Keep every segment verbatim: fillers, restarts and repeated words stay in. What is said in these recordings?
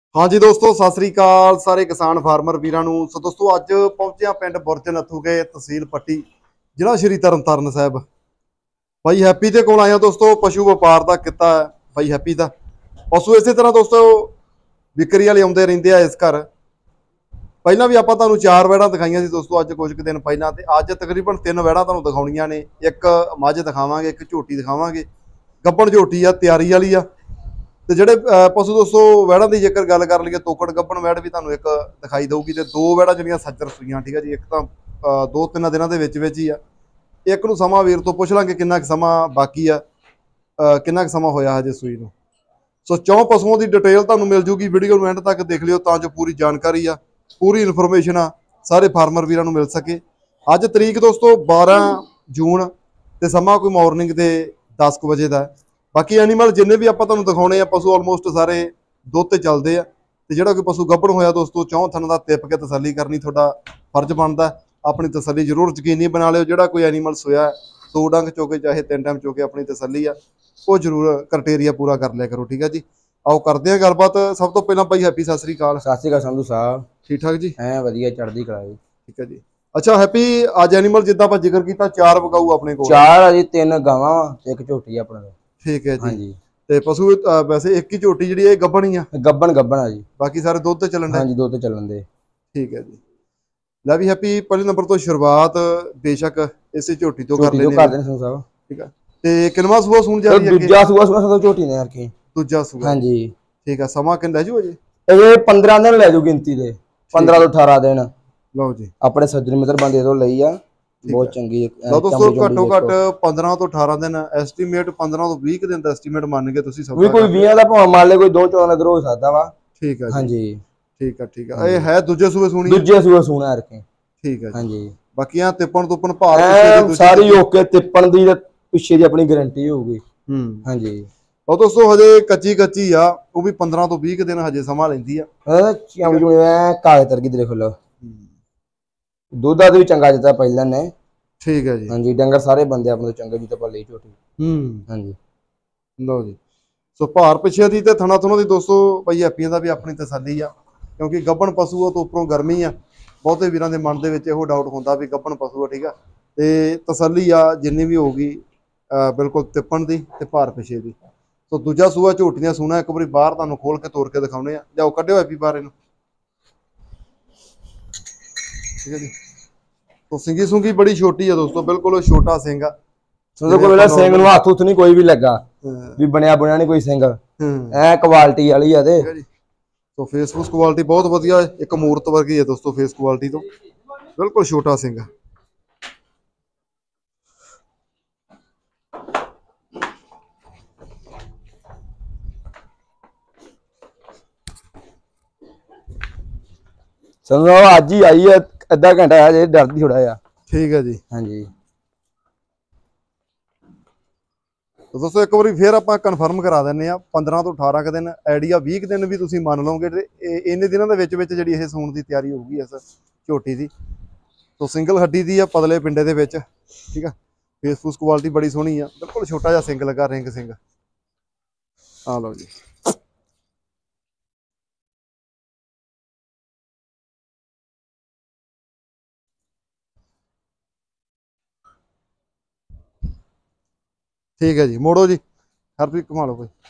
हाँ जी दोस्तों, सत श्री अकाल सारे किसान फार्मर वीरां नूं। सो दोस्तों अज पहुंचे पिंड बुरज नत्थूके तहसील पट्टी जिला श्री तरन तारण साहब। भाई हैप्पी के कोल आया दोस्तों, पशु व्यापार का किता है भाई हैप्पी का। पशु इस तरह दोस्तों विक्री वाले आउंदे रहिंदे आ इस घर। पहला भी आपां तुहानूं चार वैड़ां दिखाईयां सी दोस्तों, अज कुछ दिन पहलां ते अज तकरीबन तीन वैड़ां तुहानूं दिखाउणियां ने। एक मझ दिखावांगे, एक झोटी दिखावांगे। गब्बण झोटी आ, तैयारी वाली आ। ਤੇ ਜਿਹੜੇ ਪਸ਼ੂ ਦੋਸਤੋ ਵੈੜਾਂ ਦੀ ਜੇਕਰ ਗੱਲ ਕਰ ਲਈਏ, ਤੋਕੜ ਗੱਭਣ ਵੈੜ ਵੀ ਤੁਹਾਨੂੰ ਇੱਕ ਦਿਖਾਈ ਦਊਗੀ ਤੇ ਦੋ ਵੈੜਾਂ ਜਿਹੜੀਆਂ ਸੱਜਰ ਸੂਈਆਂ। ਠੀਕ ਹੈ ਜੀ, ਇੱਕ ਤਾਂ ਦੋ ਤਿੰਨ ਦਿਨਾਂ ਦੇ ਵਿੱਚ ਵਿੱਚ ਹੀ ਆ। ਇੱਕ ਨੂੰ ਸਮਾਂ ਵੀਰ ਤੋਂ ਪੁੱਛ ਲਾਂਗੇ ਕਿੰਨਾ ਕੁ ਸਮਾਂ ਬਾਕੀ ਆ, ਕਿੰਨਾ ਕੁ ਸਮਾਂ ਹੋਇਆ ਹਜੇ ਸੂਈ ਨੂੰ। ਸੋ ਚੌਂ ਪਸ਼ੂਆਂ ਦੀ ਡਿਟੇਲ ਤੁਹਾਨੂੰ ਮਿਲ ਜੂਗੀ, ਵੀਡੀਓ ਨੂੰ ਐਂਡ ਤੱਕ ਦੇਖ ਲਿਓ ਤਾਂ ਜੋ ਪੂਰੀ ਜਾਣਕਾਰੀ ਆ, ਪੂਰੀ ਇਨਫੋਰਮੇਸ਼ਨ ਆ ਸਾਰੇ ਫਾਰਮਰ ਵੀਰਾਂ ਨੂੰ ਮਿਲ ਸਕੇ। ਅੱਜ ਤਰੀਕ ਦੋਸਤੋ ਬਾਰਾਂ ਜੂਨ ਤੇ ਸਮਾਂ ਕੋਈ ਮਾਰਨਿੰਗ ਦੇ ਦਸ ਕੁ ਵਜੇ ਦਾ। बाकी एनीमल जिन्ने भी आप दिखाने पशु ऑलमोस्ट सारे दुध ते चलते हैं। तो जोड़ा कोई पशु गब्बण होया दोस्तों चौं थन का तिप के तसली करनी थोड़ा फर्ज बनता। अपनी तसली जरूर यकीनी बना लियो। जोड़ा कोई एनीमल सोया दो डंग चोके चाहे तीन टाइम चोके अपनी तसली आ वो जरूर क्राइटेरिया पूरा कर लिया करो। ठीक है जी, आओ करते हैं गलबात। सब तो पहला भाई हैप्पी सत श्री अकाल। सत श्री अकाल संधू साहब, ठीक ठाक जी? है वधिया चढ़दी कला जी। ठीक है जी। अच्छा हैप्पी, अज एनीमल जिद्दां आपां जिक्र कीता चार वगाऊ अपने कोल। चार आ जी, तीन गावां एक झोटी अपने। ठीक है जी। हाँ जी। ਤੇ ਪਸ਼ੂ ਵੈਸੇ ਇੱਕ ਹੀ ਝੋਟੀ ਜਿਹੜੀ ਇਹ ਗੱਭਣ ਹੀ ਆ? ਗੱਭਣ ਗੱਭਣ ਆ ਜੀ, ਬਾਕੀ ਸਾਰੇ ਦੁੱਧ ਤੇ ਚੱਲਣ ਦੇ। ਹਾਂਜੀ ਦੁੱਧ ਤੇ ਚੱਲਣ ਦੇ। ਠੀਕ ਹੈ ਜੀ। ਲੈ ਵੀ ਹੈਪੀ, ਪਹਿਲੇ ਨੰਬਰ ਤੋਂ ਸ਼ੁਰੂਆਤ ਬੇਸ਼ੱਕ ਇਸੇ ਝੋਟੀ ਤੋਂ ਕਰ ਲੈਣੇ ਕਰਦੇ ਨੇ ਸੰਧੂ ਸਾਹਿਬ। ਠੀਕ ਹੈ। ਤੇ ਕਿੰਨਵਾਂ ਸੂਆ ਸੂਣ ਜਾ ਰਹੀ ਹੈ? ਦੂਜਾ ਸੂਆ ਸੂਆ ਸੰਧੂ ਝੋਟੀ ਨੇ ਯਾਰ ਕੀ। ਦੂਜਾ ਸੂਆ, ਹਾਂਜੀ ਠੀਕ ਹੈ। ਸਮਾਂ ਕਿੰਨਾ ਜੂ ਅਜੇ? ਇਹ ਪੰਦਰਾਂ ਦਿਨ ਲੈ ਜੂ ਗਿਣਤੀ ਦੇ, ਪੰਦਰਾਂ ਤੋਂ ਅਠਾਰਾਂ ਦਿਨ। ਲਓ ਜੀ, ਆਪਣੇ ਸੱਜਣ ਮਿੱਤਰ ਬੰਦੇ ਤੋਂ ਲਈ ਆ, ਬਹੁਤ ਚੰਗੀ। ਲਓ ਦੋਸਤੋ ਘੱਟੋ ਘੱਟ ਪੰਦਰਾਂ ਤੋਂ ਅਠਾਰਾਂ ਦਿਨ ਐਸਟੀਮੇਟ, ਪੰਦਰਾਂ ਤੋਂ ਵੀਹ ਦਿਨ ਦਾ ਐਸਟੀਮੇਟ ਮੰਨ ਕੇ ਤੁਸੀਂ ਸਭ ਵੀ ਕੋਈ ਵੀਹ ਦਾ ਭਾਵੇਂ ਮੰਨ ਲੈ, ਕੋਈ ਦੋ ਚੌਦਾਂ ਦਾ ਹੋ ਸਕਦਾ ਵਾ। ਠੀਕ ਹੈ ਹਾਂਜੀ ਠੀਕ ਹੈ ਠੀਕ ਹੈ। ਇਹ ਹੈ ਦੂਜੇ ਸੂਏ ਸੂਣੀ? ਦੂਜੇ ਸੂਏ ਸੂਣਾ ਯਾਰ ਕੀ। ਠੀਕ ਹੈ ਹਾਂਜੀ। ਬਾਕੀ ਆ ਤਿੱਪਣ ਤੁੱਪਣ ਭਾਰ ਸਾਰੀ ਓਕੇ, ਤਿੱਪਣ ਦੀ ਪਿੱਛੇ ਦੀ ਆਪਣੀ ਗਾਰੰਟੀ ਹੋਊਗੀ। ਹੂੰ ਹਾਂਜੀ। ਉਹ ਦੋਸਤੋ ਹਜੇ ਕੱਚੀ ਕੱਚੀ ਆ, ਉਹ ਵੀ ਪੰਦਰਾਂ ਤੋਂ ਵੀਹ ਦਿਨ ਹਜੇ ਸਮਾਂ ਲੈਂਦੀ ਆ। ਕਾਲੇ ਤਰਗੀ ਦੇਖ ਲਓ, ਦੁੱਧ ਦਾ ਵੀ ਚੰਗਾ ਦਿੱਤਾ ਪਹਿਲਾਂ ਨੇ। ਠੀਕ ਹੈ ਜੀ। ਹਾਂਜੀ ਡੰਗਰ ਸਾਰੇ ਬੰਦੇ ਆਪਣੇ ਚੰਗੇ ਜੀ ਤੇ ਪਾ ਲਈ ਝੋਟੀ। ਹੂੰ ਹਾਂਜੀ। ਲਓ ਜੀ, ਸੋ ਭਾਰ ਪਿੱਛੇ ਦੀ ਤੇ ਥਣਾ ਥਣਾ ਦੀ ਦੋਸਤੋ ਭਾਈ ਹੈਪੀਆਂ ਦਾ ਵੀ ਆਪਣੀ ਤਸੱਲੀ ਆ, ਕਿਉਂਕਿ ਗੱਭਣ ਪਸ਼ੂ ਆ ਤੋਂ ਉੱਪਰੋਂ ਗਰਮੀ ਆ। ਬਹੁਤੇ ਵੀਰਾਂ ਦੇ ਮਨ ਦੇ ਵਿੱਚ ਇਹੋ ਡਾਊਟ ਹੁੰਦਾ ਵੀ ਗੱਭਣ ਪਸ਼ੂ ਆ। ਠੀਕ ਆ, ਤੇ ਤਸੱਲੀ ਆ ਜਿੰਨੀ ਵੀ ਹੋਊਗੀ ਬਿਲਕੁਲ ਤਿੱਪਣ ਦੀ ਤੇ ਭਾਰ ਪਿੱਛੇ ਦੀ। ਸੋ ਦੂਜਾ ਸੂਆ ਝੋਟੀਆਂ ਸੂਣਾ ਇੱਕ ਵਾਰੀ ਬਾਹਰ ਤੁਹਾਨੂੰ ਖੋਲ ਕੇ ਤੋੜ ਕੇ ਦਿਖਾਉਣੇ ਆ। ਜਾਓ ਕੱਢਿਓ ਹੈਪੀ ਬਾਹਰ ਇਹਨੂੰ। ਠੀਕ ਹੈ ਜੀ। तो सिंगी सुंगी बड़ी छोटी है दोस्तों, बिल्कुल छोटा सिंग आ। कोई सिंग नु हाथ हुथ नहीं कोई भी लगा भी बनया बनया नहीं कोई सिंग, ऐ क्वालिटी वाली है। तो फेस फूस क्वालिटी बहुत वधिया है, एक मूरत वर्गी है दोस्तों फेस क्वालिटी तो बिल्कुल छोटा सिंग। समझो आज ही आई है, अद्धा घंटा है, डरदी थोड़ा जा। ठीक है जी। हाँ जी। तो दोस्तों एक बार फिर आप कन्फर्म करा दें, पंद्रह तो अठारह दिन आइडिया बीस दिन भी तुम मान लोगे इन्ने दिनों के जी सूण की तैयारी होगी इस झोटी की। तो सिंगल हड्डी की है, पतले पिंडे के विच। ठीक है, फेस फूस क्वालिटी बड़ी सोहनी है, बिल्कुल छोटा जिहा सिंग लगा, रिंग सिंग। आ लो जी। ठीक है जी, मोड़ो जी हरप्रीत, घुमा लो कोई।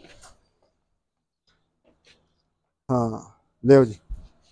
हाँ ले जी।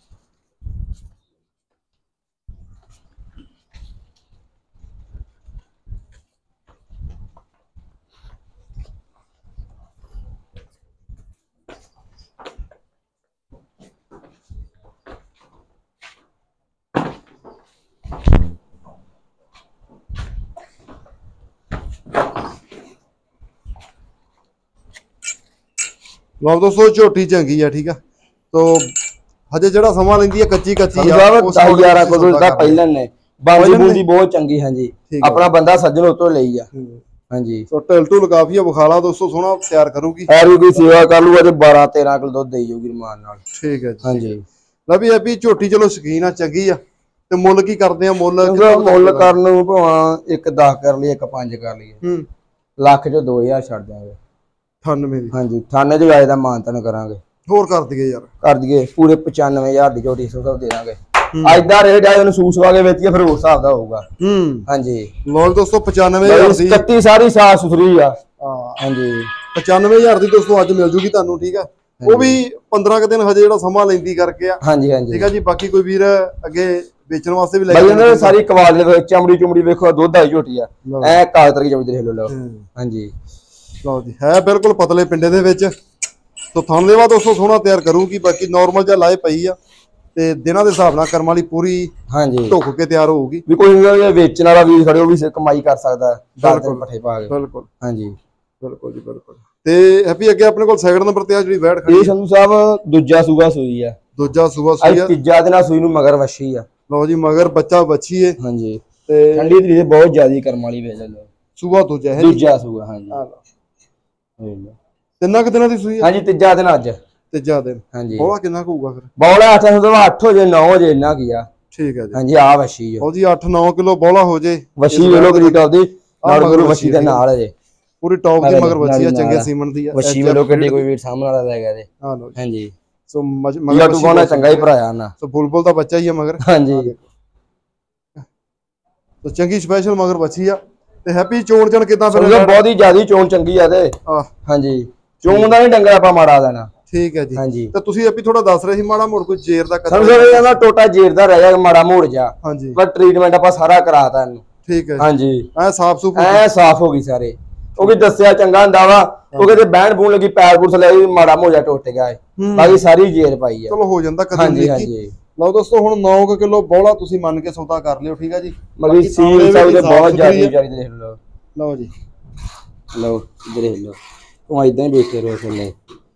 लो दोस्तों झोटी चंगी है। ठीक है, तो हजे जड़ा समा लेंदी है कच्ची कच्ची आ ग्यारह को दा पहले ने बाजी बूंदी बहुत चंगी। हां जी, अपना बंदा सज्जन उतो लई आ। हां जी, तो टलटू काफी बखाला दोस्तों सोना तैयार करूगी, और भी सेवा कर लूगा ते बारह तेरह किलो दूध देई जाऊगी मान नाल। ठीक है जी। हां जी, ला भी अभी झोटी चलो शकीन आ चंगी आ। ते मुੱਲ की करदे आ? मुੱਲ मुੱਲ ਕਰਨ ਨੂੰ ਭਾਵੇਂ एक दस कर लिए एक पांच कर लिए। हम्म लाख चो दो हज़ार ਛੱਡ ਦਿਆਂਗੇ। अठानवे दी। हाँ जी, अठानवे जो आए दा मानतन करांगे। ਹੋਰ ਕਰ ਦਈਏ ਯਾਰ, ਕਰ ਦਈਏ ਪੂਰੇ ਪਚਾਨਵੇਂ ਹਜ਼ਾਰ ਦੀ ਝੋਟੀ ਸਭ ਦੇ ਦਾਂਗੇ। ਅੱਜ ਦਾ ਰੇਟ ਆ ਉਹਨੂੰ ਸੂਸ ਵਾ ਕੇ ਵੇਚੀਏ ਫਿਰ ਉਸ ਹਿਸਾਬ ਦਾ ਹੋਊਗਾ। ਹੂੰ ਹਾਂਜੀ ਲੋ ਦੋਸਤੋ ਪਚਾਨਵੇਂ ਹਜ਼ਾਰ ਦੀ ਕੱਤੀ ਸਾਰੀ ਸਾਫ ਸੁਥਰੀ ਆ। ਹਾਂਜੀ ਪਚਾਨਵੇਂ ਹਜ਼ਾਰ ਦੀ ਦੋਸਤੋ ਅੱਜ ਮਿਲ ਜੂਗੀ ਤੁਹਾਨੂੰ। ਠੀਕ ਆ, ਉਹ ਵੀ ਪੰਦਰਾਂ ਕੁ ਦਿਨ ਹਜੇ ਜਿਹੜਾ ਸਮਾਂ ਲੈਂਦੀ ਕਰਕੇ ਆ। ਹਾਂਜੀ ਹਾਂਜੀ ਠੀਕ ਆ ਜੀ। ਬਾਕੀ ਕੋਈ ਵੀਰ ਅੱਗੇ ਵੇਚਣ ਵਾਸਤੇ ਵੀ ਲੈ ਜਾਂਦੇ ਸਾਰੀ ਕਵਾਲ ਦੇ ਚਮੜੀ ਚੁਮੜੀ ਵੇਖੋ ਦੁੱਧ ਆਈ ਝੋਟੀ ਆ ਐ ਕਾਗਜ਼ ਤਰ ਚਮੜੀ ਦੇਖ ਲਓ। ਹਾਂਜੀ ਲਓ ਜੀ ਹੈ ਬਿਲਕੁਲ ਪਤਲੇ ਪਿੰਡੇ ਦੇ ਵਿੱਚ। ਤੋ ਥਣ ਦੇਵਾ ਦੋਸਤੋ ਸੋਹਣਾ ਤਿਆਰ ਕਰੂਗੀ। ਬਾਕੀ ਨਾਰਮਲ ਜਿਹਾ ਲਾਏ ਪਈ ਆ ਤੇ ਦਿਨਾਂ ਦੇ ਹਿਸਾਬ ਨਾਲ ਕਰਮ ਵਾਲੀ ਪੂਰੀ ਹਾਂਜੀ ਢੁੱਕ ਕੇ ਤਿਆਰ ਹੋਊਗੀ। ਵੀ ਕੋਈ ਵੇਚਣ ਵਾਲਾ ਵੀਰ ਖੜੇ ਉਹ ਵੀ ਕਮਾਈ ਕਰ ਸਕਦਾ ਬਿਲਕੁਲ ਪੱਠੇ ਪਾ ਕੇ। ਬਿਲਕੁਲ ਹਾਂਜੀ ਬਿਲਕੁਲ ਜੀ ਬਿਲਕੁਲ। ਤੇ ਹੈਪੀ ਅੱਗੇ ਆਪਣੇ ਕੋਲ ਸੈਕਿੰਡ ਨੰਬਰ ਤੇ ਆ ਜਿਹੜੀ ਵੈਟ ਖੜੀ ਇਹ ਸੰਧੂ ਸਾਹਿਬ ਦੂਜਾ ਸੂਆ ਸੂਈ ਆ। ਦੂਜਾ ਸੂਆ ਸੂਈ ਆ। ਤੀਜਾ ਦਿਨ ਸੂਈ ਨੂੰ ਮਗਰ ਵੱਛੀ ਆ। ਲਓ ਜੀ ਮਗਰ ਬੱਚਾ ਬੱਚੀ ਏ। ਹਾਂਜੀ ਤੇ ਠੰਡੀ ਤਰੀਕ ਬਹੁਤ ਜ਼ਿਆਦੀ ਕਰਮ ਵਾਲੀ ਵੇਚ ਲਓ। ਸੂਆ ਦੂਜਾ ਹੈ ਦੂਜਾ ਸੂਆ ਹਾਂਜੀ। ਤਿੰਨਾਂ ਕੁ ਦਿਨਾਂ ਦੀ ਸੂਈ ਆ। ਹਾਂਜੀ ਤੀਜਾ ਦਿਨ ਅੱਜ ਤੀਜਾ ਦਿਨ। ਹਾਂਜੀ ਬੋਲਾ ਕਿੰਨਾ ਕੁ ਹੋਊਗਾ ਫਿਰ? ਬੋਲਾ ਅੱਠ ਅੱਠ ਹੋ ਜੇ ਨੌ ਹੋ ਜੇ ਇੰਨਾ ਕੀ ਆ। ਠੀਕ ਹੈ ਜੀ। ਹਾਂਜੀ ਆ ਵੱਛੀ ਉਹ ਜੀ ਅੱਠ ਨੌ ਕਿਲੋ ਬੋਲਾ ਹੋ ਜੇ। ਵੱਛੀ ਵੇਲੋ ਕਰੀ ਟੌਪ ਦੀ ਨਾਲ ਮਗਰ ਵੱਛੀ ਦੇ ਨਾਲ ਜੇ ਪੂਰੀ ਟੌਪ ਦੀ ਮਗਰ ਵੱਛੀ ਆ ਚੰਗੇ ਸੀਮਨ ਦੀ ਆ। ਵੱਛੀ ਵੇਲੋ ਕਿੱਡੀ ਕੋਈ ਵੀਰ ਸਾਹਮਣੇ ਵਾਲਾ ਲੈ ਗਿਆ ਤੇ ਹਾਂਜੀ ਸੋ ਮਗਰ ਤੂੰ ਕੋਣਾ ਚੰਗਾ ਹੀ ਭਰਾਇਆ ਨਾ। ਸੋ ਬੁਲਬੁਲ ਦਾ ਬੱਚਾ ਹੀ ਆ ਮਗਰ। ਹਾਂਜੀ ਸੋ ਚੰਗੀ ਸਪੈਸ਼ਲ ਮਗਰ ਵੱਛੀ ਆ। ਤੇ ਹੈਪੀ ਚੋਣ ਚਣ ਕਿਦਾਂ ਫਿਰ? ਬਹੁਤ ਹੀ ਜ਼ਿਆਦੀ ਚੋਣ ਚੰਗੀ ਆ ਤੇ ਹਾਂਜੀ ਚੋਣ ਦਾ ਨਹੀਂ ਡੰਗਰ ਆਪਾਂ ਮਾੜਾ ਦੇਣਾ। ਠੀਕ ਹੈ ਜੀ। ਹਾਂਜੀ ਤੇ ਤੁਸੀਂ ਆਪੀ ਥੋੜਾ ਦੱਸ ਰਹੇ ਸੀ ਮਾੜਾ ਮੋੜ ਕੋਈ ਜੇਰ ਦਾ ਸਮਝ ਰਹੇ ਆ ਨਾ ਟੋਟਾ ਜੇਰ ਦਾ ਰਹਿ ਜਾ ਮਾੜਾ ਮੋੜ ਜਾ। ਹਾਂਜੀ ਪਰ ਟ੍ਰੀਟਮੈਂਟ ਆਪਾਂ ਸਾਰਾ ਕਰਾਤਾ ਇਹਨੂੰ। ਠੀਕ ਹੈ ਹਾਂਜੀ ਐ ਸਾਫ ਸੁਫ ਐ ਸਾਫ ਹੋ ਗਈ ਸਾਰੇ। ਉਹ ਵੀ ਦੱਸਿਆ ਚੰਗਾ ਹੁੰਦਾ ਵਾ ਉਹ ਕਿਤੇ ਬਹਿਣ ਬੂਣ ਲੱਗੀ ਪੈਰ ਪੂਰ ਥਲੇ ਮਾੜਾ ਮੋਜਾ ਟੁੱਟ ਗਿਆ ਬਾਕੀ ਸਾਰੀ ਜੇਰ ਪਾਈ ਆ। ਚਲੋ ਹੋ ਜਾਂਦਾ ਕਦੇ ਹਾਂਜੀ ਹਾਂਜੀ। ਲਓ ਦੋਸਤੋ ਹੁਣ ਨੌ ਕਿਲੋ ਬੋਲਾ ਤੁਸੀਂ ਮੰਨ ਕੇ ਸੌਦਾ ਕਰ ਲਿਓ। ਠੀਕ ਹੈ ਜੀ। ਮਗੀ ਸੀਲ ਸਾਹਿਬ ਦੇ ਬਹੁਤ ਜ਼ਿਆਦਾ ਜਾਰੀ ਦੇਖ ਲਓ। ਲਓ ਜੀ ਲਓ ਇਧਰ ਦੇਖ ਲਓ ਤੂੰ ਇਦਾਂ ਹੀ ਦੇਖੇ ਰੋ ਥੱਲੇ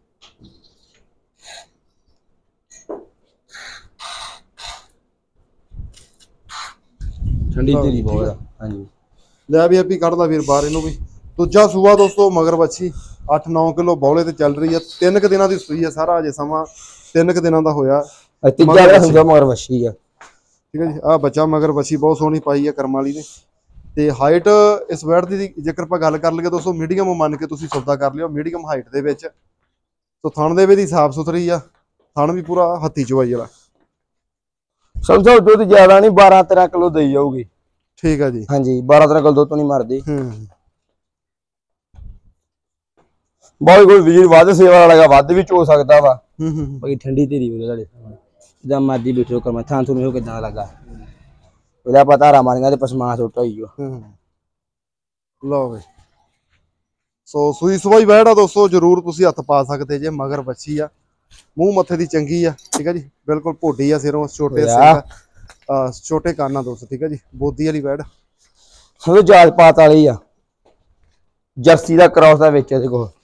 ਠੰਡੀ ਤੇਰੀ ਬਹੁਤ ਆ। ਹਾਂਜੀ ਲੈ ਵੀ ਆਪੀ ਕੱਢਦਾ ਵੀਰ ਬਾਹਰ ਇਹਨੂੰ ਵੀ। ਦੂਜਾ ਸੂਆ ਦੋਸਤੋ ਮਗਰ ਵੱਛੀ ਅੱਠ ਨੌ ਕਿਲੋ ਬੌਲੇ ਤੇ ਚੱਲ ਰਹੀ ਆ। ਤਿੰਨ ਕੁ ਦਿਨਾਂ ਦੀ ਸੂਈ ਆ। ਸਾਰਾ ਅਜੇ ਸਮਾਂ ਤਿੰਨ ਕੁ ਦਿਨਾਂ ਦਾ ਹੋਇਆ। ਤੀਜਾ ਦਾ ਹੁੰਦਾ ਮਗਰ ਵੱਛੀ ਆ। ਠੀਕ ਹੈ ਜੀ। ਆ ਬੱਚਾ ਮਗਰ ਵੱਛੀ ਬਹੁਤ ਸੋਹਣੀ ਪਾਈ ਆ ਕਰਮ ਵਾਲੀ ਨੇ। ਤੇ ਹਾਈਟ ਇਸ ਵੈਟ ਦੀ ਜੇਕਰ ਆਪਾਂ ਗੱਲ ਕਰ ਲਈਏ ਦੋਸਤੋ ਮੀਡੀਅਮ ਮੰਨ ਕੇ ਤੁਸੀਂ ਸੌਦਾ ਕਰ ਲਿਓ। ਮੀਡੀਅਮ ਹਾਈਟ ਦੇ ਵਿੱਚ ਸੋ ਥਣ ਦੇ ਵਿੱਚ ਦੀ ਸਾਫ ਸੁਥਰੀ ਆ। ਥਣ ਵੀ ਪੂਰਾ ਹੱਥੀ ਚਵਾਈ ਵਾਲਾ। ਸਮਝੋ ਦੁੱਧ ਜ਼ਿਆਦਾ ਨਹੀਂ ਬਾਰਾਂ ਤੇਰਾਂ ਕਿਲੋ ਦੇਈ ਜਾਊਗੀ। ਠੀਕ ਹੈ ਜੀ। ਹਾਂਜੀ ਬਾਰਾਂ ਤੇਰਾਂ ਕਿਲੋ ਦੁੱਧ ਤੋਂ ਨਹੀਂ ਮਰਦੀ। ਹੂੰ ਬਹੁਤ ਕੋਈ ਵੀਰ ਵੱਧ ਸੇਵਾ ਵਾਲਾ ਵੱਧ ਵੀ ਚੋ ਸਕਦਾ ਵਾ। ਹੂੰ ਹੂੰ ਬਾਕੀ ਠੰਡੀ ਤੇਰੀ ਵੀਰੇ ਤੁਹਾਡੇ ਸਾਹਮਣੇ ਜਿੱਦਾਂ ਮਰਦੀ ਬੈਠੋ ਕਰਮਾ ਥਾਂ ਤੁਹਾਨੂੰ ਕਿਦਾਂ ਲੱਗਾ ਉਹਦਾ ਪਤਾ ਰਾ ਮਾਰੀਆਂ ਤੇ ਪਸਮਾ ਸੁੱਟ ਹੋਈ ਓ। ਹੂੰ ਲਓ ਬਈ ਸੋ ਸੂਈ ਸਵਾਈ ਵੈੜ ਆ ਦੋਸਤੋ ਜਰੂਰ ਤੁਸੀਂ ਹੱਥ ਪਾ ਸਕਦੇ ਜੇ। ਮਗਰ ਬੱਚੀ ਆ ਮੂੰਹ ਮੱਥੇ ਦੀ ਚੰਗੀ ਆ। ਠੀਕ ਹੈ ਜੀ। ਬਿਲਕੁਲ ਭੋਡੀ ਆ ਸਿਰੋਂ ਛੋਟੇ ਸਿੰਘ ਆ ਛੋਟੇ ਕਾਨਾ ਦੋਸਤੋ। ਠੀਕ ਹੈ ਜੀ। ਬੋਦੀ ਵਾਲੀ ਵੈੜ ਸਮਝੋ ਜਾਤ ਪਾਤ ਵਾਲੀ ਆ। ਜਰਸੀ ਦਾ ਕ੍ਰਾਸ ਦਾ ਵਿੱਚ ਇਹਦੇ ਕੋਲ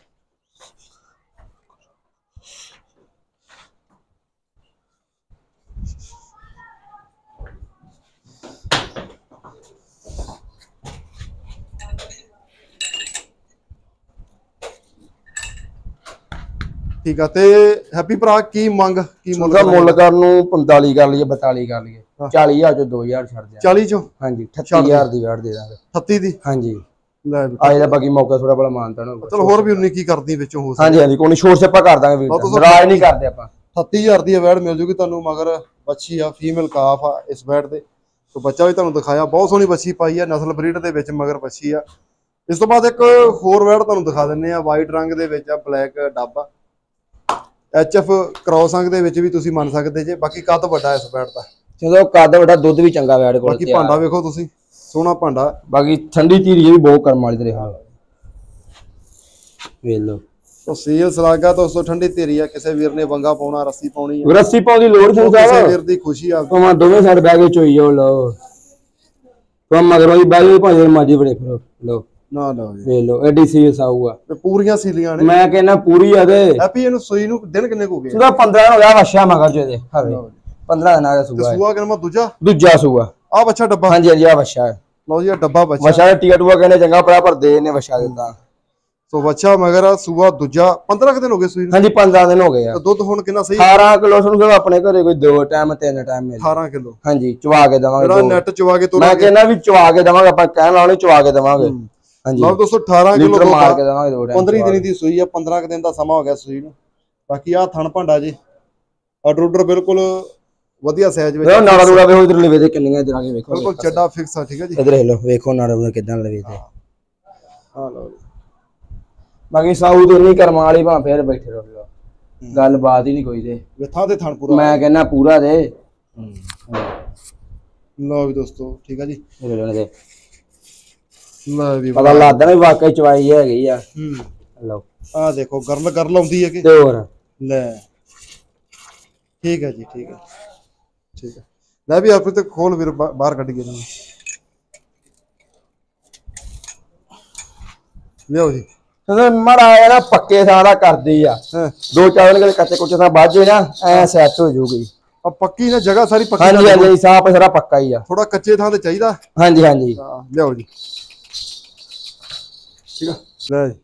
ਠੀਕ ਆ। ਤੇ ਹੈਪੀ ਭਰਾ ਕੀ ਮੰਗ ਕੀ ਮੁੱਲ ਮੁੱਲ ਕਰਨ ਨੂੰ ਪੰਤਾਲੀ ਕਰ ਲਈਏ ਬਤਾਲੀ ਕਰ ਲਈਏ ਚਾਲੀ ਹਜ਼ਾਰ ਚੋਂ ਦੋ ਹਜ਼ਾਰ ਛੱਡ ਦਿਆਂ। ਚਾਲੀ ਚੋਂ ਹਾਂਜੀ ਅਠੱਤੀ ਹਜ਼ਾਰ ਦੀ ਵੈਟ ਦੇ ਦਾਂਗੇ। ਅਠੱਤੀ ਦੀ ਹਾਂਜੀ ਲੈ ਆਏ ਦਾ ਬਾਕੀ ਮੌਕਾ ਥੋੜਾ ਬੜਾ ਮਾਨਤਾ ਨਾ ਚਲੋ ਹੋਰ ਵੀ ਉਨੀ ਕੀ ਕਰਦੀ ਵਿੱਚੋਂ ਹੋ ਸਕਦਾ। ਹਾਂਜੀ ਹਾਂਜੀ ਕੋਈ ਨਹੀਂ ਛੋਟ ਛੱਪਾ ਕਰ ਦਾਂਗੇ ਵੀਰ ਨਾਰਾਜ਼ ਨਹੀਂ ਕਰਦੇ ਆਪਾਂ। ਅਠੱਤੀ ਹਜ਼ਾਰ ਦੀ ਵੈੜ ਮਿਲ ਜੂਗੀ ਤੁਹਾਨੂੰ। ਮਗਰ ਬੱਚੀ ਆ ਫੀਮੇਲ ਕਾਫ ਆ ਇਸ ਵੈੜ ਦੇ। ਸੋ ਬੱਚਾ ਵੀ ਤੁਹਾਨੂੰ ਦਿਖਾਇਆ ਬਹੁਤ ਸੋਹਣੀ ਬੱਚੀ ਪਾਈ ਆ। ਨਸਲ ਬਰੀਡ ਦੇ ਵਿੱਚ ਮਗਰ ਬੱਚੀ ਆ। ਇਸ ਤੋਂ ਬਾਅਦ ਇੱਕ ਹੋਰ ਵੈੜ ਤੁਹਾਨੂੰ ਦਿਖਾ ਦਿੰਨੇ ਆ। ਵਾਈਟ ਰੰਗ ਦੇ ਵਿੱਚ ਆ ਬਲੈਕ ਡੱਬ ਆ। ਐਚ ਐਫ ਕ੍ਰੋਸ ਅੰਗ ਦੇ ਵਿੱਚ ਵੀ ਤੁਸੀਂ ਮੰਨ ਸਕਦੇ ਜੇ। ਬਾਕੀ ਕੱਦ ਵੱਡਾ ਇਸ ਵੈੜ ਦਾ। ਚਲੋ ਕੱਦ ਵੱਡਾ ਦੁੱਧ ਵੀ ਚੰਗਾ ਵੈੜ ਕੋਲ। ਬਾਕੀ ਭਾਂਡਾ ਵੇਖੋ ਤੁਸੀਂ ਸੋਹਣਾ ਭਾਂਡਾ। ਬਾਕੀ ਠੰਡੀ ਧੀਰੀ ਵੀ ਬਹੁਤ ਕਰਮ ਵਾਲੀ ਤੇਰੇ ਹਾਲ ਵੇਖ ਲਓ। ਸੋ ਸੀਲ ਸਲਾਗਾ ਦੋਸਤੋ ਠੰਡੀ ਧੀਰੀ ਆ। ਕਿਸੇ ਵੀਰ ਨੇ ਵੰਗਾ ਪਾਉਣਾ ਰੱਸੀ ਪਾਉਣੀ ਆ ਰੱਸੀ ਪਾਉਣ ਦੀ ਲੋੜ ਨਹੀਂ ਕਿਸੇ ਵੀਰ ਦੀ ਖੁਸ਼ੀ ਆ। ਭਾਵੇਂ ਦੋਵੇਂ ਸਾਈਡ ਬਹਿ ਕੇ ਚੋਈ ਜਾਓ ਲਓ ਭਾਵੇਂ ਮਗਰੋਂ ਹੀ ਬਹਿ ਜਾਓ ਭਾਵੇਂ ਮਾਜੀ ਬੜੇ ਫਿਰੋ ਲਓ ਨਾ ਨਾ ਵੇਖ ਲਓ ਐਡੀ ਸੀਰੀਅਸ ਆਊਗਾ ਤੇ ਪੂਰੀਆਂ ਸੀਲੀਆਂ ਨੇ। ਮੈਂ ਕਹਿੰਦਾ ਪੂਰੀ ਆ ਤੇ ਹੈਪੀ ਇਹਨੂੰ ਸੂਈ ਨੂੰ ਦਿਨ ਕਿੰਨੇ ਹੋ ਗਏ? ਸੁਦਾ ਪੰਦਰਾਂ ਦਿਨ ਹੋ ਗਿਆ ਵਛਾ ਮਗਰ ਜੇ ਦੇ ਹਵੇ ਪੰਦਰਾਂ ਦਿਨ ਆ ਗਿਆ ਸੂਆ। ਸੂਆ ਕਿੰਨਾ ਦੂਜਾ ਦੂਜਾ ਸੂਆ ਆ ਬੱਚਾ ਡੱਬਾ। ਹਾਂਜੀ ਹਾਂਜੀ ਆ ਵਛਾ ਲਓ ਜੀ ਆ ਡੱਬਾ ਬੱਚਾ। ਵਛਾ ਟੀਕਾ ਟੂਆ ਕਹਿੰਦੇ ਚੰਗਾ ਭਰਾ ਪਰ ਦੇ ਨੇ ਵਛਾ ਦਿੱਤਾ। ਸੋ ਬੱਚਾ ਮਗਰ ਸੂਆ ਦੂਜਾ ਪੰਦਰਾਂ ਕੁ ਦਿਨ ਹੋ ਗਏ ਸੂਈ ਨੂੰ। ਹਾਂਜੀ ਪੰਦਰਾਂ ਦਿਨ ਹੋ ਗਏ ਆ। ਦੁੱਧ ਹੁਣ ਕਿੰਨਾ ਸਹੀ? ਅਠਾਰਾਂ ਕਿਲੋ ਸਾਨੂੰ ਆਪਣੇ ਘਰੇ ਕੋਈ ਦੋ ਟਾਈਮ ਤਿੰਨ ਟਾਈਮ ਮਿਲ ਅਠਾਰਾਂ ਕਿਲੋ। ਹਾਂਜੀ ਚਵਾ ਕੇ ਦਵਾਂਗੇ। ਜਿਹੜਾ ਨੈਟ ਚਵਾ ਕੇ ਤੋਰਾਂਗੇ। ਮੈਂ ਕਹਿੰਦਾ ਵੀ ਚਵਾ ਕੇ ਦਵਾਂਗੇ ਆਪਾਂ ਕਹਿਣ ਵਾਲੇ ਚਵਾ ਕੇ ਦਵਾਂਗੇ। ਹਾਂਜੀ ਲਓ ਦੋਸਤੋ ਅਠਾਰਾਂ ਕਿਲੋ ਮਾਰ ਕੇ ਦਵਾਂਗੇ ਦੋ ਟਾਈਮ। ਪੰਦਰਾਂ ਦਿਨ ਦੀ ਸੂਈ ਆ। ਪੰਦਰਾਂ ਕੁ ਦਿਨ ਦਾ ਸਮਾਂ ਹੋ ਗਿਆ ਸੂਈ ਨੂੰ। ਬਾਕੀ ਆ ਥਣ ਭਾਂਡਾ ਜੀ ਆਰਡਰ ਆਰਡਰ ਬਿਲਕੁਲ ਵਧੀਆ ਸਾਈਜ਼ ਵਿੱਚ ਨਾੜਾ ਨੂੜਾ ਵੇਖੋ ਇਧਰ ਲਵੇ ਦੇ ਕਿੰਨੀਆਂ ਇਧਰ ਆ ਕੇ ਵੇਖੋ ਬਿਲਕੁਲ ਚੱਡਾ ਫਿਕਸ ਆ ਠੀਕ ਹੈ ਜੀ ਇਧਰ ਵੇਖ ਲਓ ਵੇਖੋ ਨਾੜਾ ਨੂੜਾ ਕਿਦਾਂ ਲਵੇ ਤੇ ਆ ਲਓ ਬਾਕੀ ਸਾਊ ਤੋਂ ਨਹੀਂ ਕਰਮਾਂ ਵਾਲੀ ਭਾਂ ਫੇਰ ਬੈਠੇ ਰਹੋ ਗੱਲ ਬਾਤ ਹੀ ਨਹੀਂ ਕੋਈ ਤੇ ਵਿਥਾ ਤੇ ਥਣ ਪੂਰਾ ਮੈਂ ਕਹਿੰਦਾ ਪੂਰਾ ਦੇ ਲਓ ਵੀ ਦੋਸਤੋ ਠੀਕ ਆ ਜੀ ਇਹ ਲੈਣ ਦੇ ਲਓ ਵੀ ਪਤਾ ਲੱਗਦਾ ਨਾ ਵਾਕਈ ਚਵਾਈ ਹੈਗੀ ਆ ਹੂੰ ਲਓ ਆ ਦੇਖੋ ਗਰਲ ਗਰਲ ਆਉਂਦੀ ਹੈ ਕਿ ਤੇ ਹੋਰ ਲੈ ਠੀਕ ਹੈ ਜੀ ਠੀਕ ਹੈ ਠੀਕ ਹੈ ਲੈ ਵੀ ਆਪੇ ਤੇ ਖੋਲ ਵੀਰ ਬਾਹਰ ਕੱਢ ਕੇ ਇਹਨਾਂ ਲਿਓ ਜੀ ਮੜਾ ਆਇਆ ਨਾ ਪੱਕੇ ਥਾਂ ਦਾ ਕਰਦੀ ਆ ਦੋ ਚਾਰ ਦਿਨ ਕੱਚੇ ਕੁੱਚੇ ਥਾਂ ਬਾਅਦ ਜੇ ਨਾ ਐ ਸੈੱਟ ਹੋ ਜਾਊਗੀ ਆ ਪੱਕੀ ਨਾ ਜਗ੍ਹਾ ਸਾਰੀ ਪੱਕੀ ਹਾਂਜੀ ਹਾਂਜੀ ਸਾਫ ਸਾਰਾ ਪੱਕਾ ਹੀ ਆ ਥੋੜਾ ਕੱਚੇ ਥਾਂ ਤੇ ਚਾਹੀਦਾ ਹਾਂਜੀ ਹਾਂਜੀ ਲਿਓ ਜੀ ਠੀਕ ਆ ਲੈ ਜੀ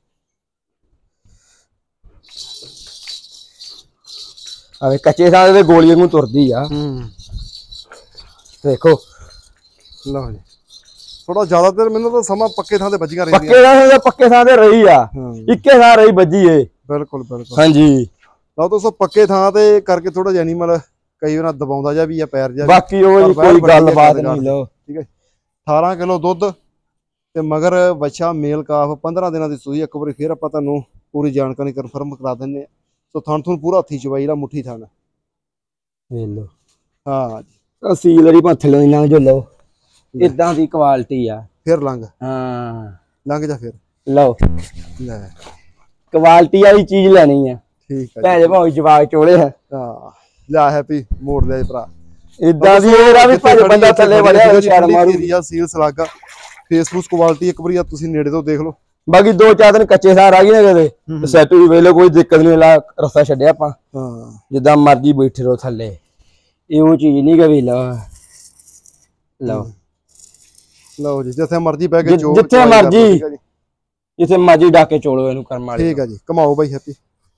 ਆਵੇ ਕੱਚੇ ਥਾਂ ਤੇ ਗੋਲੀ ਵਾਂਗੂ ਤੁਰਦੀ ਆ ਹੂੰ ਦੇਖੋ ਲਓ ਜੀ ਥੋੜਾ ਜ਼ਿਆਦਾਤਰ ਮੈਨੂੰ ਤਾਂ ਸਮਾਂ ਪੱਕੇ ਥਾਂ ਤੇ ਵੱਜੀਆਂ ਰਹਿੰਦੀਆਂ ਪੱਕੇ ਥਾਂ ਪੱਕੇ ਥਾਂ ਤੇ ਰਹੀ ਆ ਇੱਕੇ ਥਾਂ ਰਹੀ ਵੱਜੀ ਏ ਬਿਲਕੁਲ ਬਿਲਕੁਲ ਹਾਂਜੀ ਲਓ ਦੋਸਤੋ ਪੱਕੇ ਥਾਂ ਤੇ ਕਰਕੇ ਥੋੜਾ ਜਿਹਾ ਐਨੀਮਲ ਕਈ ਵਾਰ ਦਬਾਉਂਦਾ ਜਾ ਵੀ ਆ ਪੈਰ ਜਾ ਬਾਕੀ ਉਹ ਕੋਈ ਗੱਲਬਾਤ ਨਹੀਂ ਲਓ ਠੀਕ ਹੈ ਅਠਾਰਾਂ ਕਿਲੋ ਦੁੱਧ ਤੇ ਮਗਰ ਬੱਚਾ ਮੇਲ ਕਾਫ ਪੰਦਰਾਂ ਦਿਨਾਂ ਦੀ ਸੂਈ ਇੱਕ ਵਾਰੀ ਫੇਰ ਆਪਾਂ ਤੁਹਾਨੂੰ ਪੂਰੀ ਜਾਣਕਾਰੀ ਕਨਫਰਮ ਕਰਾ ਦਿੰਨੇ ਆ ਸੋ ਥਣ ਥਣ ਪੂਰਾ ਹੱਥੀ ਚਵਾਈ ਦਾ ਮੁੱਠੀ ਥਣ ਵੇਖ ਲਓ ਹਾਂ ਜੀ ਸੀਲ ਵਾਲੀ ਪੱਥਲ ਇਹਨਾਂ ਜੋ ਲਓ ਇਦਾਂ ਦੀ ਕੁਆਲਿਟੀ ਆ ਫਿਰ ਲੰਘ ਹਾਂ ਲੰਘ ਜਾ ਫਿਰ ਲਓ ਲੈ ਕੁਆਲਿਟੀ ਵਾਲੀ ਚੀਜ਼ ਲੈਣੀ ਆ ਠੀਕ ਹੈ ਭੈਣੇ ਭਾਵੇਂ ਜਵਾਕ ਚੋਲੇ ਆ ਹਾਂ ਲੈ ਹੈਪੀ ਮੋੜ ਲਿਆ ਭਰਾ ਇਦਾਂ ਦੀ ਇਹਦਾ ਵੀ ਭਾਵੇਂ ਬੰਦਾ ਥੱਲੇ ਵੜਿਆ ਹੋਵੇ ਛਾੜ ਮਾਰੂ ਏਰੀਆ ਸੀਲ ਸਲਾਗਾ ਫੇਸਬੁੱਕ ਕੁਆਲਿਟੀ ਇੱਕ ਵਾਰੀ ਤੁਸੀਂ ਨੇੜੇ ਤੋਂ ਦੇਖ ਲਓ ਬਾਕੀ ਦੋ ਚਾਰ ਦਿਨ ਕੱਚੇ ਸਾਰ ਆ ਗਏ ਨੇ ਕਦੇ ਸੈਟ ਵੀ ਵੇਲੇ ਕੋਈ ਦਿੱਕਤ ਨਹੀਂ ਲਾ ਰਸਤਾ ਛੱਡਿਆ ਆਪਾਂ ਹਾਂ ਜਿੱਦਾਂ ਮਰਜੀ ਬੈਠੇ ਰਹੋ ਥੱਲੇ ਇਹ ਉਹ ਚੀਜ਼ ਨਹੀਂ ਕਵੀ ਲਓ ਲਓ ਲਓ ਜੀ ਜਿੱਥੇ ਮਰਜੀ ਬਹਿ ਕੇ ਚੋਲ ਜਿੱਥੇ ਮਰਜੀ ਜਿੱਥੇ ਮਰਜੀ ਡਾਕੇ ਚੋਲੋ ਇਹਨੂੰ ਕਰਮ ਵਾਲੇ ਠੀਕ ਹੈ ਜੀ ਕਮਾਓ ਬਾਈ ਹੈਪੀ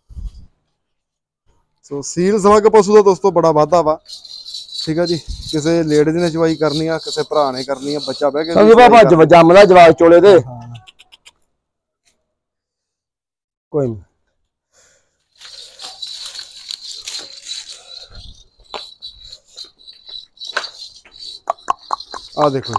ਸੋ ਸੀਲ ਸਲੱਗ ਪਸ਼ੂ ਦਾ ਦੋਸਤੋ ਬੜਾ ਵਾਧਾ ਵਾ ਠੀਕ ਹੈ ਜੀ ਕਿਸੇ ਲੇਡੀਜ਼ ਨੇ ਚਵਾਈ ਕਰਨੀ ਆ ਕਿਸੇ ਭਰਾ ਨੇ ਕਰਨੀ ਆ ਬੱਚਾ ਬਹਿ ਕੇ ਸੰਗੀ ਬਾਬਾ ਜੰਮਦਾ ਜਵਾਕ ਚੋਲੇ ਦੇ ਕੋਈ ਨਹੀਂ ਆ ਦੇਖੋ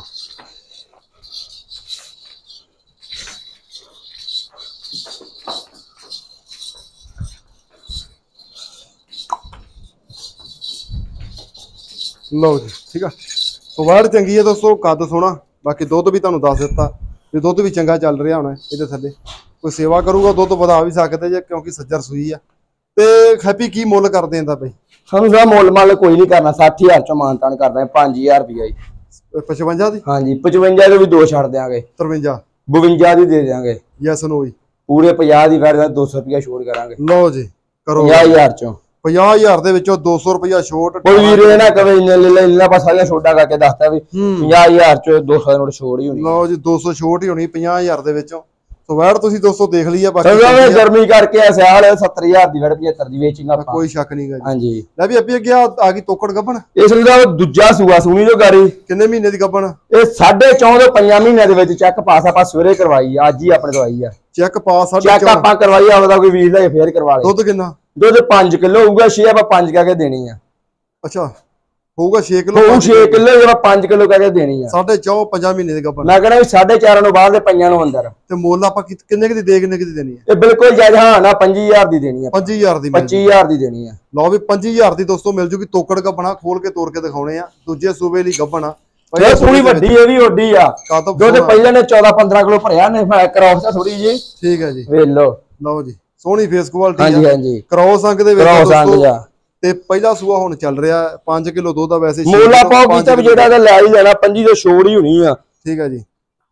ਲਓ ਜੀ ਠੀਕ ਆ ਸਵਾੜ ਚੰਗੀ ਹੈ ਦੋਸਤੋ ਕੱਦ ਸੋਹਣਾ ਬਾਕੀ ਦੁੱਧ ਵੀ ਤੁਹਾਨੂੰ ਦੱਸ ਦਿੱਤਾ ਵੀ ਦੁੱਧ ਵੀ ਚੰਗਾ ਚੱਲ ਰਿਹਾ ਹੋਣਾ ਇਹਦੇ ਥੱਲੇ ਕੋਈ ਸੇਵਾ ਕਰੂਗਾ ਦੁੱਧ ਵਧਾ ਵੀ ਸਕਦੇ ਜੇ ਕਿਉਂਕਿ ਸੱਜਰ ਸੂਈ ਆ ਤੇ ਹੈਪੀ ਕੀ ਮੁੱਲ ਕਰ ਦੇਂਦਾ ਬਈ ਸਾਨੂੰ ਸਾ ਮੁੱਲ ਮਾਲ ਕੋਈ ਨਹੀਂ ਕਰਨਾ ਸੱਠ ਹਜ਼ਾਰ ਚ ਮਾਨਤਾਨ ਕਰਦਾ ਪੰਜ ਹਜ਼ਾਰ ਰੁਪਇਆ ਜੀ ਪਚਵੰਜਾ ਦੀ ਹਾਂਜੀ ਪਚਵੰਜਾ ਦੇ ਵੀ ਦੋ ਛੱਡ ਦਿਆਂਗੇ ਤਰਵੰਜਾ ਬਵੰਜਾ ਦੀ ਦੇ ਦਿਆਂਗੇ ਯੈਸ ਨੋ ਜੀ ਪੂਰੇ ਪੰਜਾਹ ਦੀ ਫਿਰ ਦੋ ਸੌ ਰੁਪਇਆ ਛੋੜ ਕਰਾਂਗੇ ਲਓ ਜੀ ਕਰੋ ਪੰਜਾਹ ਹਜ਼ਾਰ ਚੋਂ ਪੰਜਾਹ ਹਜ਼ਾਰ ਦੇ ਵਿੱਚੋਂ ਦੋ ਸੌ ਰੁਪਇਆ ਛੋਟ ਕੋਈ ਵੀਰ ਇਹ ਨਾ ਕਵੇ ਇੰਨੇ ਲੈ ਲੈ ਇੰਨਾ ਪਾ ਸਾਰੀਆਂ ਛੋਟਾ ਕਰਕੇ ਦੱਸਦਾ ਵੀ ਪੰਜਾਹ ਹਜ਼ਾਰ ਚੋਂ ਦੋ ਸੌ ਨੋਟ ਛੋੜ ਹੀ ਹੋਣੀ ਲਓ ਜੀ ਦੋ ਸੌ ਛੋਟ ਹੀ ਹੋਣੀ ਪੰਜਾਹ ਹਜ਼ਾਰ ਦੇ ਵਿੱਚੋਂ ਸੋ ਵੈੜ ਤੁਸੀਂ ਦੋਸਤੋ ਦੇਖ ਲਈ ਆ ਬਾਕੀ ਗਰਮੀ ਕਰਕੇ ਆ ਸਿਆਲ ਸੱਤਰ ਹਜ਼ਾਰ ਦੀ ਵੜ ਪਚੱਤਰ ਦੀ ਵੇਚਿੰਗ ਆਪਾਂ ਕੋਈ ਸ਼ੱਕ ਨਹੀਂਗਾ ਜੀ ਹਾਂਜੀ ਲੈ ਵੀ ਅੱਗੇ ਅੱਗੇ ਆ ਗਈ ਤੋਕੜ ਗੱਬਣ ਇਸ ਲਈ ਦਾ ਦੂਜਾ ਸੂਆ ਸੂਣੀ ਜੋ ਗਾਰੀ ਕਿੰਨੇ ਮਹੀਨੇ ਦੀ ਗੱਬਣ ਇਹ ਸਾਢੇ ਚੌਂ ਤੋਂ ਪੰਜਾਂ ਮਹੀਨਿਆਂ ਦੇ ਵਿੱਚ ਚੈੱਕ ਪਾਸ ਆਪਾਂ ਸਵੇਰੇ ਕਰਵਾਈ ਆ ਅੱਜ ਹੀ ਆਪਣੇ ਦਵਾਈ ਆ ਚੈੱਕ ਪਾਸ ਸਾਢੇ ਚੈੱਕ ਆਪਾਂ ਕਰਵਾਈ ਆ ਉਹਦਾ ਕੋਈ ਵੀਰ ਦਾ ਫੇਰ ਕਰਵਾ ਲੇ ਦੁੱਧ ਕਿੰਨਾ ਦੁੱਧ ਪੰਜ ਕਿਲੋ ਹੋਊਗਾ ਛੇ ਆਪਾਂ ਪੰਜ ਕਹਿ ਕੇ ਦੇਣੀ ਆ ਅੱਛਾ ਹੋਊਗਾ ਛੇ ਕਿਲੋ ਹੋਊ ਛੇ ਕਿਲੋ ਜਿਹੜਾ ਪੰਜ ਕਿਲੋ ਕਹਿ ਕੇ ਦੇਣੀ ਆ ਸਾਢੇ ਚੌਂ ਪੰਜਾਂ ਮਹੀਨੇ ਦੀ ਗੱਬਣ ਮੈਂ ਕਹਿੰਦਾ ਵੀ ਸਾਢੇ ਚਾਰਾਂ ਨੂੰ ਬਾਹਰ ਦੇ ਪੰਜਾਂ ਨੂੰ ਅੰਦਰ ਤੇ ਮੁੱਲ ਆਪਾਂ ਕਿੰਨੇ ਕਿ ਦੀ ਦੇ ਕਿੰਨੇ ਕਿ ਦੀ ਦੇਣੀ ਹੈ ਇਹ ਬਿਲਕੁਲ ਜਾਇਜ਼ ਹਾਂ ਨਾ ਪੰਜੀ ਹਜ਼ਾਰ ਦੀ ਦੇਣੀ ਆ ਪੱਚੀ ਹਜ਼ਾਰ ਦੀ ਪੱਚੀ ਹਜ਼ਾਰ ਦੀ ਦੇਣੀ ਆ ਲਓ ਵੀ ਪੱਚੀ ਹਜ਼ਾਰ ਦੀ ਦੋਸਤੋ ਮਿਲ ਜੂਗੀ ਤੋਕੜ ਗੱਬਣਾ ਖੋਲ ਕੇ ਤੋੜ ਕੇ ਦਿਖਾਉਣੇ ਆ ਦੂਜੇ ਸੂਬੇ ਲਈ ਗੱਬਣਾ ਇਹ ਪੂਰੀ ਵੱਡੀ ਇਹ ਵੀ ਓਡੀ ਆ ਜੋ ਤੇ ਪਹਿਲਾਂ ਨੇ ਚੌਦਾਂ ਪੰਦਰਾਂ ਕਿਲੋ ਭਰਿਆ ਨੇ ਕ੍ਰੋਸ ਆ ਥੋੜੀ ਜੀ ਠੀਕ ਹੈ ਜੀ ਵੇਖ ਲਓ ਲਓ ਜੀ ਸੋਹਣੀ ਫੇਸ ਕੁਆਲਿਟੀ ਹਾਂਜੀ ਹਾਂਜੀ ਕ੍ਰੋਸ ਅੰਗ ਦੇ ਵਿੱਚ ਕ੍ਰੋਸ ਅੰਗ ਆ ਤੇ ਪਹਿਲਾ ਸੂਆ ਹੁਣ ਚੱਲ ਰਿਹਾ ਪੰਜ ਕਿਲੋ ਦੁੱਧ ਦਾ ਵੈਸੇ ਮੋਲਾ ਪਾਓ ਕੀਤਾ ਵੀ ਜਿਹੜਾ ਲੈ ਹੀ ਲੈਣਾ ਪੰਜੀ ਤੋਂ ਛੋੜ ਹੀ ਹੋਣੀ ਆ ਠੀਕ ਹੈ ਜੀ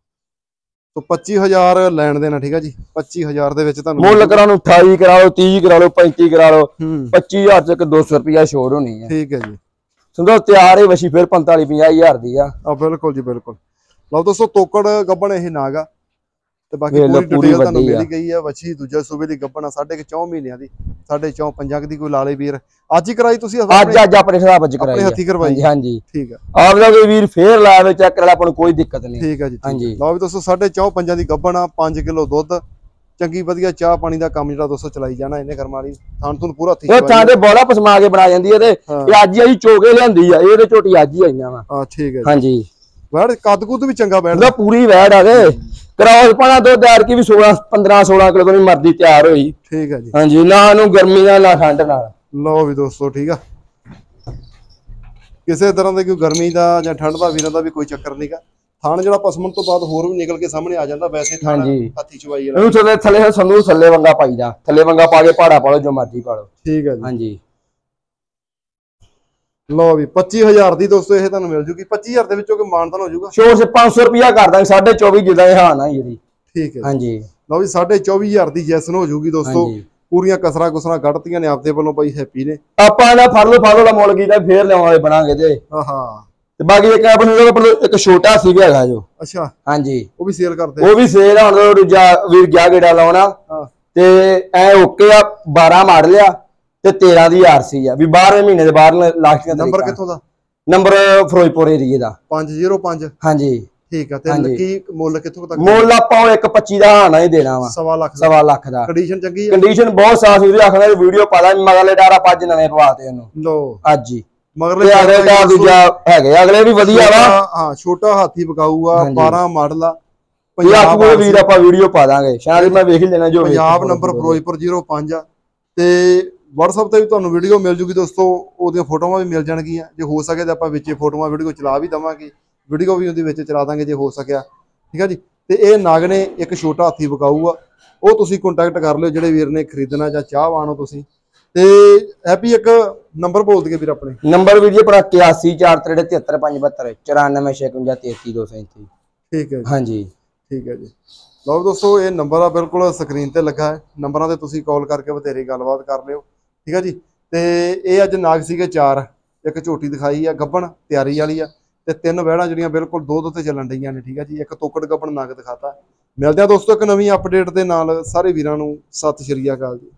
ਤੋ ਪੱਚੀ ਹਜ਼ਾਰ ਲੈਣ ਦੇਣਾ ਠੀਕ ਹੈ ਜੀ ਪੱਚੀ ਹਜ਼ਾਰ ਦੇ ਵਿੱਚ ਤੁਹਾਨੂੰ ਮੁੱਲ ਕਰਾ ਨੂੰ ਅਠਾਈ ਕਰਾ ਲਓ ਤੀਹ ਕਰਾ ਲਓ ਪੈਂਤੀ ਕਰਾ ਲਓ ਪੱਚੀ ਹਜ਼ਾਰ ਤੱਕ ਦੋ ਸੌ ਰੁਪਇਆ ਛੋੜ ਹੋਣੀ ਆ ਠੀਕ ਹੈ ਜੀ ਸੁਣੋ ਤਿਆਰ ਹੀ ਵਸ਼ੀ ਫਿਰ ਪੰਤਾਲੀ ਪੰਜਾਹ ਹਜ਼ਾਰ ਦੀ ਆ ਆ ਬਿਲਕੁਲ ਜੀ ਬਿਲਕੁਲ ਲਓ ਦੋਸਤੋ ਤੋਕੜ ਗੱਬਣ ਇਹ ਨਾਗਾ ਤੇ ਬਾਕੀ ਪੂਰੀ ਡਿਟੇਲ ਤੁਹਾਨੂੰ ਮਿਲ ਗਈ ਆ ਵਛੀ ਦੂਜੇ ਸੂਬੇ ਦੀ ਗੱਬਣਾ ਸਾਢੇ ਚੌਂ ਮਹੀਨਿਆਂ ਦੀ ਸਾਢੇ ਚੌਂ ਪੰਜਾਂ ਦੀ ਕੋਈ ਲਾਲੇ ਵੀਰ ਅੱਜ ਹੀ ਕਰਾਈ ਤੁਸੀਂ ਅੱਜ ਅੱਜ ਆਪਣੇ ਹਿਸਾਬ ਵਿੱਚ ਕਰਾਈ ਆਪਣੇ ਹੱਥੀ ਕਰਵਾਈ ਹਾਂਜੀ ਠੀਕ ਆ ਆਪ ਦਾ ਕੋਈ ਵੀਰ ਫੇਰ ਲਾਵੇ ਚੈੱਕ ਕਰਾ ਆਪਾਂ ਨੂੰ ਕੋਈ ਦਿੱਕਤ ਨਹੀਂ ਠੀਕ ਆ ਜੀ ਹਾਂਜੀ ਲਓ ਵੀ ਦੋਸਤੋ ਸਾਢੇ ਚੌਂ ਪੰਜਾਂ ਦੀ ਗੱਬਣਾ ਪੰਜ ਕਿਲੋ ਦੁੱਧ ਚੰਗੀ ਵਧੀਆ ਚਾਹ ਪਾਣੀ ਦਾ ਕੰਮ ਜਿਹੜਾ ਦੋਸਤੋ ਚਲਾਈ ਜਾਣਾ ਇਹਨੇ ਕਰਮ ਵਾਲੀ। ਥਾਂ ਤੁਹਾਨੂੰ ਪੂਰਾ ਹੱਥੀ ਇਹ ਥਾਂ ਤੇ ਬੋਲਾ ਪਸਮਾ ਕੇ ਬਣਾ ਜਾਂਦੀ ਹੈ ਤੇ ਇਹ ਅੱਜ ਹੀ ਚੋਕੇ ਲਿਆਂਦੀ ਆ, ਇਹਦੇ ਝੋਟੀ ਅੱਜ ਹੀ ਆਈਆਂ ਵਾ। ਹਾਂ ਠੀਕ ਹੈ ਹਾਂਜੀ। ਵੈੜ ਕੱਦ ਕੁੱਦ ਵੀ ਚੰਗਾ ਬੈਠਦਾ, ਪੂਰੀ ਵੈੜ ਆ ਗਏ ਕਰਾਸ ਪਾਣਾ ਦੁੱਧ ਐਰ ਕੀ ਵੀ सोलह पंद्रह सोलह ਕਿਲੋ ਦੀ ਮਰਦੀ ਤਿਆਰ ਹੋਈ। ਠੀਕ ਹੈ ਜੀ। ਹਾਂਜੀ ਨਾ ਨੂੰ ਗਰਮੀ ਨਾਲ ਨਾ ਠੰਡ ਨਾਲ। ਲਓ ਵੀ ਦੋਸਤੋ ਠੀਕ ਆ, ਕਿਸੇ ਤਰ੍ਹਾਂ ਦੇ ਕੋਈ ਗਰਮੀ ਦਾ ਜਾਂ ਠੰਡ ਦਾ ਵੀਰਾਂ ਦਾ ਵੀ ਕੋਈ ਚੱਕਰ ਨਹੀਂਗਾ। ਥਾਣ ਜਿਹੜਾ ਪਸਮਣ ਤੋਂ ਬਾਅਦ ਹੋਰ ਵੀ ਨਿਕਲ ਕੇ ਸਾਹਮਣੇ ਆ ਜਾਂਦਾ ਵੈਸੇ ਥਾਣ ਹੱਥੀ ਚਵਾਈ ਵਾਲਾ। ਇਹਨੂੰ ਥੱਲੇ ਥੱਲੇ ਸੰਦੂ ਥੱਲੇ ਵੰਗਾ ਪਾਈਦਾ, ਥੱਲੇ ਵੰਗਾ ਪਾ ਕੇ ਪਹਾੜਾ ਪਾ ਲਓ ਜੋ ਮਰਜ਼ੀ ਪਾ ਲਓ। ਠੀਕ ਹੈ ਜੀ। ਹਾਂਜੀ ਲਓ ਵੀ ਪੱਚੀ ਹਜ਼ਾਰ ਦੀ ਦੋਸਤੋ ਇਹ ਤੁਹਾਨੂੰ ਮਿਲ ਜੂਗੀ। ਪੱਚੀ ਹਜ਼ਾਰ ਦੇ ਵਿੱਚੋਂ ਕੋਈ ਮਾਨਤਾਨ ਹੋ ਜਾਊਗਾ? ਛੋੜ ਸੇ ਪੰਜ ਸੌ ਰੁਪਿਆ ਕਰ ਦਾਂਗੇ, ਸਾਢੇ ਚੌਵੀ ਜਿੱਦਾਂ ਇਹ ਹਾਂ ਨਾ ਜਿਹੜੀ। ਠੀਕ ਹੈ ਹਾਂਜੀ। ਲਓ ਵੀ ਸਾਢੇ ਚੌਵੀ ਹਜ਼ਾਰ ਦੀ ਜੈਸਨ ਹੋ ਜੂਗੀ ਦੋਸਤੋ। ਪੂਰੀਆਂ ਕਸਰਾਂ ਕੁਸਰਾਂ ਕੱਢਤੀਆਂ ਨੇ ਆਪਦੇ ਵੱਲੋਂ ਬਾਈ ਹੈਪੀ ਨੇ। ਆਪਾਂ ਇਹਦਾ ਫੜ ਲੋ ਫੜ ਲੋ ਮੁੱਲ ਕੀਤਾ ਫੇਰ ਲਿਆਵਾਂਗੇ ਬਣਾਂਗੇ ਤੇ। ਹਾਂ ਹਾਂ ਤੇ ਬਾਕੀ ਇੱਕ ਆਪਣੇ ਕੋਲ ਇੱਕ ਛੋਟਾ ਸੀ ਵੀ ਹੈਗਾ ਜੋ। ਅੱਛਾ ਹਾਂਜੀ ਉਹ ਵੀ ਸੇਲ ਕਰਦੇ? ਉਹ ਵੀ ਸੇਲ ਹੁਣ ਦੂਜਾ ਵੀਰ ਗਿਆ ਗੇੜਾ ਲਾਉਣਾ ਤੇ ਐ ਓਕੇ ਆ। ਬਾਰਾਂ ਮਾਡਲ ਆ ਤੇ ਤੇਰਾਂ ਦੀ ਆਰਸੀ ਆ ਵੀ ਬਾਰਵੇਂ ਮਹੀਨੇ ਦੇ ਬਾਹਰ ਲਾਸਟ। ਨੰਬਰ ਕਿੱਥੋਂ ਦਾ? ਨੰਬਰ ਫਿਰੋਜ਼ਪੁਰ ਏਰੀਏ ਦਾ ਪੰਜ ਜ਼ੀਰੋ ਪੰਜ। ਹਾਂਜੀ ਠੀਕ ਆ। ਤੇ ਕੀ ਮੁੱਲ ਕਿੱਥੋਂ ਤੱਕ? ਮੁੱਲ ਆਪਾਂ ਇੱਕ ਪੱਚੀ ਦਾ ਹਾਣਾ ਹੀ ਦੇਣਾ ਵਾ। ਸਵਾ ਲੱਖ ਸਵਾ ਲੱਖ ਦਾ। ਕੰਡੀਸ਼ਨ ਚੰਗੀ ਆ? ਕੰਡੀਸ਼ਨ ਬਹੁਤ ਸਾਫ ਸੁਥਰੀ। ਆਖਣਾ ਵੀਡੀਓ ਪਾ ਦਾਂ ਮਗਰਲੇ ਡਾਰਾ ਪੰਜ ਨਵੇਂ ਪਵਾਤੇ ਉਹਨੂੰ। ਲੋ ਅੱਜ ਹੀ ਮਗਰਲੇ ਅਗਲੇ ਡਾਰ ਦੂਜਾ ਹੈਗੇ ਅਗਲੇ ਵੀ ਵਧੀਆ ਵਾ। ਹਾਂ ਛੋਟਾ ਹਾਥੀ ਬਕਾਊ ਆ, ਬਾਰਾਂ ਮਾਡਲ ਆ। ਪੰਜਾਬ ਦੇ ਵੀਰ ਆਪਾਂ ਵੀਡੀਓ ਪਾ ਦਾਂਗੇ, ਸ਼ਾਇਦ ਮੈਂ ਵੇਖ ਹੀ ਲੈਣਾ ਜੋ। ਪੰਜਾਬ ਨੰਬਰ ਫਿਰੋਜ਼ਪੁਰ ਜ਼ੀਰੋ ਪੰਜ ਆ ਤੇ WhatsApp ਤੇ ਵੀ ਤੁਹਾਨੂੰ ਵੀਡੀਓ ਮਿਲ ਜੂਗੀ ਦੋਸਤੋ। ਉਹਦੀਆਂ ਫੋਟੋਆਂ ਵੀ ਮਿਲ ਜਾਣਗੀਆਂ, ਜੇ ਹੋ ਸਕੇ ਤਾਂ ਆਪਾਂ ਵਿੱਚੇ ਫੋਟੋਆਂ ਵੀਡੀਓ ਚਲਾ ਵੀ ਦਵਾਂਗੇ, ਵੀਡੀਓ ਵੀ ਉਹਦੇ ਵਿੱਚ ਚਲਾ ਦਾਂਗੇ ਜੇ ਹੋ ਸਕਿਆ। ਠੀਕ ਆ ਜੀ। ਤੇ ਇਹ ਨਗ ਨੇ ਇੱਕ ਛੋਟਾ ਹਾਥੀ ਬਕਾਊ ਆ, ਉਹ ਤੁਸੀਂ ਕੰਟੈਕਟ ਕਰ ਲਿਓ ਜਿਹੜੇ ਵੀਰ ਨੇ ਖਰੀਦਣਾ ਜਾਂ ਚਾਹਵਾਨ ਹੋ ਤੁਸੀਂ। ਤੇ ਹੈਪੀ ਇੱਕ ਨੰਬਰ ਬੋਲ ਦਈਏ ਵੀਰ ਆਪਣੇ। ਨੰਬਰ ਵੀਰ ਜੀ ਆਪਣਾ ਇਕਿਆਸੀ ਚਾਰ ਤਰੇਹਠ ਤਿਹੱਤਰ ਪੰਜ ਬਹੱਤਰ ਚੁਰਾਨਵੇਂ ਛਿਆਨਵੇਂ ਤੇਤੀ ਦੋ ਸੌ ਸੈਂਤੀ। ਠੀਕ ਹੈ ਜੀ। ਹਾਂਜੀ ਠੀਕ ਹੈ ਜੀ। ਲਓ ਦੋਸਤੋ ਇਹ ਨੰਬਰ ਆ ਬਿਲਕੁਲ ਸਕਰੀਨ ਤੇ ਲੱਗਾ ਹੈ, ਨੰਬਰਾਂ ਤੇ ਤੁਸੀਂ ਕਾਲ ਕਰਕੇ ਬਥੇਰੀ ਗੱਲਬਾਤ ਕਰ ਲਿਓ। ਠੀਕ ਹੈ ਜੀ। ਤੇ ਇਹ ਅੱਜ ਨਾਗ ਸੀਗੇ ਚਾਰ, ਇੱਕ ਝੋਟੀ ਦਿਖਾਈ ਆ ਗੱਬਣ ਤਿਆਰੀ ਵਾਲੀ ਆ, ਤੇ ਤਿੰਨ ਵਹਿੜਾਂ ਜਿਹੜੀਆਂ ਬਿਲਕੁਲ ਦੋ ਦੋ ਤੇ ਚੱਲਣ ਡਈਆਂ ਨੇ। ਠੀਕ ਹੈ ਜੀ। ਇੱਕ ਤੋਕੜ ਗੱਬਣ ਨਾਗ ਦਿਖਾਤਾ। ਮਿਲਦੇ ਆ ਦੋਸਤੋ ਇੱਕ ਨਵੀਂ ਅਪਡੇਟ ਦੇ ਨਾਲ। ਸਾਰੇ ਵੀਰਾਂ ਨੂੰ ਸਤਿ ਸ਼੍ਰੀ ਅਕਾਲ ਜੀ।